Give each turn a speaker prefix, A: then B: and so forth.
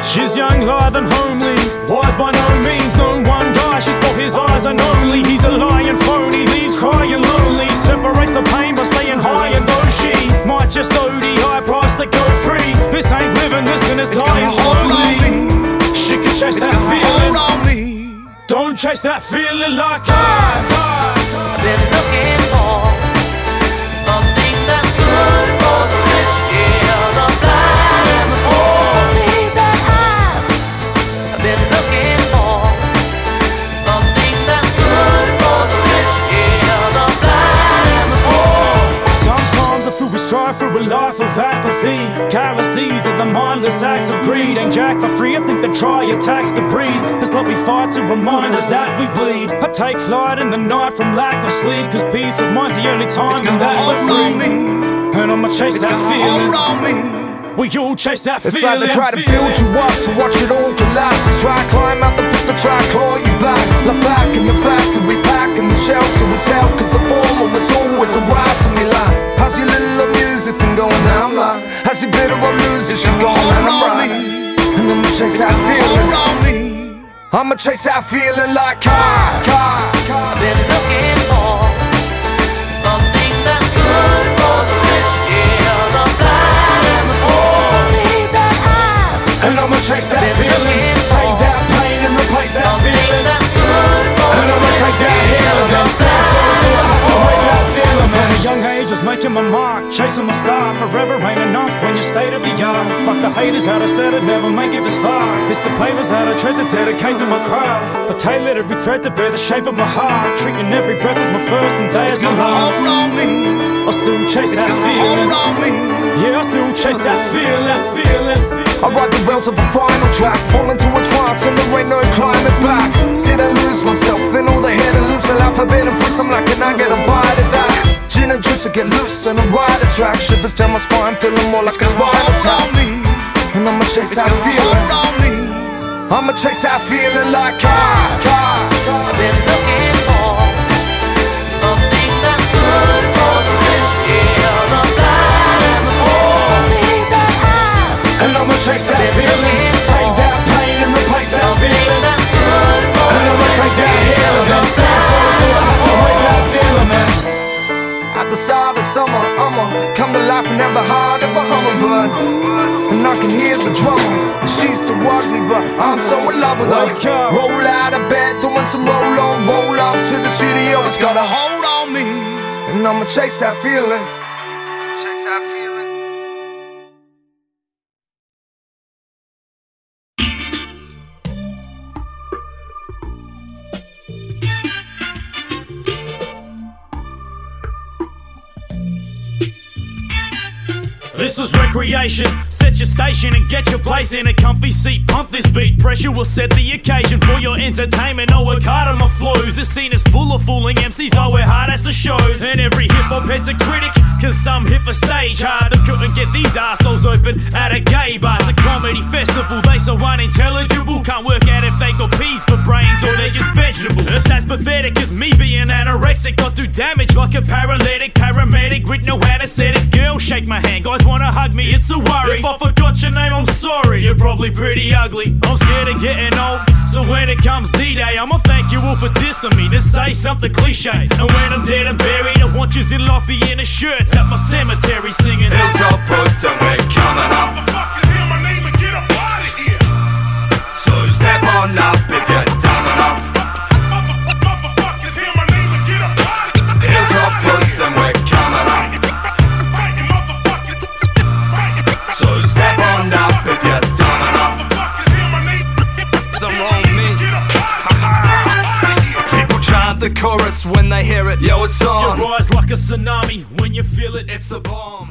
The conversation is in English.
A: She's young, lithe and homely, wise by no means. Known one guy, she's got his eyes and only. He's a lying phony, leaves crying lonely. Separates the pain by staying high, and though she might just ODI, price to go free. This ain't living, listen, it's dying slowly. She can chase that feeling. Don't chase that feeling like I've
B: been looking for something that's good for the risky of the blind and the holy. That I've been looking for something that's good for the risky of the blind and the holy.
A: Sometimes I feel we strive for a life of apathy, careless deeds and the mindless acts of greed. Ain't jack for free, I think they try attacks to breathe. It's like we fight to remind us that we bleed. I take flight in the night from lack of sleep, cause peace of mind's the only time that we're free. And I'ma chase that feeling. We all chase that feeling.
C: It's like they try to build you up to watch it all collapse. Try climb out the pit to try claw you back. Look back in the factory, packing the shelves so it's out, cause the form was always a rise and we lie. How's your little music thing going now? I'm like, how's your bit of a music she going and I'm right. And I'ma chase that feeling. I'ma chase that feeling like
B: I've been looking for something that's good for the risky of the blind and the holy. That
C: and I'ma chase that feeling. Take that pain and replace that feeling. And I'ma take that healing. Then stand so until I have to raise that ceiling.
A: From a young age I was making my mark, chasing my star. Forever ain't enough when you state of the art. Fuck the haters, how to said it, never make it this far. It's the pavers, how to tread to dedicate to my craft. I tailored every thread to bear the shape of my heart. Treating every breath as my first and day as my last. I still chase that feeling. Yeah, I still chase that feeling.
C: I ride the rails of a final track, fall into a trance and there ain't no climbing back. Sit and lose myself in all the hidden loops and alphabet and fruits. I'm like, can I get a bite of that? Gin and juice to get loose and I ride a track. Shivers down my spine, feeling more like a spinal tap. And I'ma chase that feeling. I'ma chase that feeling like
B: I've been looking for something that's good for the risky of the blind and the holy.
C: And I'ma chase that feeling. Take that pain and replace that feeling. And I'ma take that healing. Then stand so until I have to raise that ceiling, man. At the start of summer, I'ma come to life and have the heart of a hummingbird. And I can hear the drummer. She's so ugly, but I'm so in love with her. Roll out of bed, throwing some roll on, roll up to the studio. It's got a hold on me. And I'ma chase that feeling. Chase that feeling.
A: This is recreation, set your station and get your place in a comfy seat. Pump this beat, pressure will set the occasion for your entertainment. Oh, work hard on my flows. This scene is full of fooling MCs, I wear hard as the shows. And every hip-hop head's a critic, cause some hit for stage hard. They couldn't get these arseholes open at a gay bar. It's a comedy festival, they so unintelligible. Can't work out if they got peas for brains or they're just vegetables. It's as pathetic as me being anorexic. Got through damage like a paralytic, paramedic with no anesthetic. Girl, shake my hand, guys wanna hug me, it's a worry. If I forgot your name, I'm sorry, you're probably pretty ugly. I'm scared of getting old, so when it comes D-Day, I'ma thank you all for dissing me, to say something cliche. And when I'm dead and buried, I want yous in life be in a shirts at my cemetery singing
C: Hilltop Roots and we're coming up.
D: Motherfuckers hear my name and get up out of here.
C: So step on up if you're dumb enough.
D: Motherfuckers hear my name and get up out of here.
C: Hilltop Roots and we're coming up. So step on up if you're dumb enough.
D: I'm wrong, me.
C: People chant the chorus when they hear it. Yo, it's on.
A: You rise like a tsunami when you feel it,
C: It's the bomb.